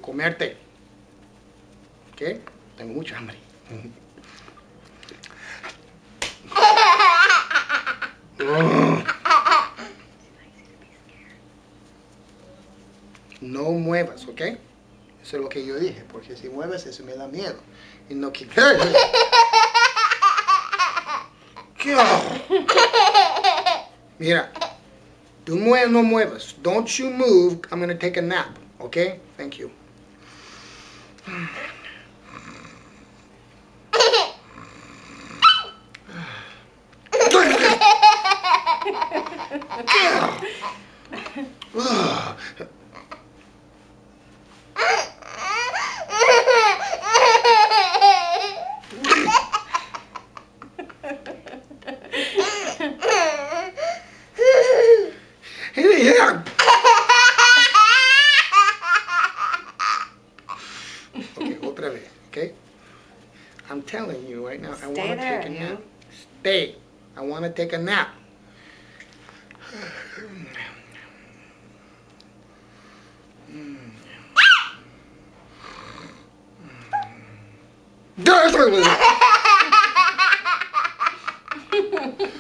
comerte. ¿Ok? Tengo mucha hambre. No muevas, ¿ok? Eso es lo que yo dije, porque si mueves eso me da miedo. Y no quiero. Mira, tú no muevas. Don't you move. I'm going to take a nap, ¿ok? Thank you. Okay, otra vez, okay? I'm telling you right now, I want to take a nap. Stay. I want to take a nap.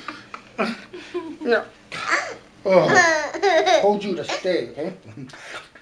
Yeah. Oh, told you to stay, okay?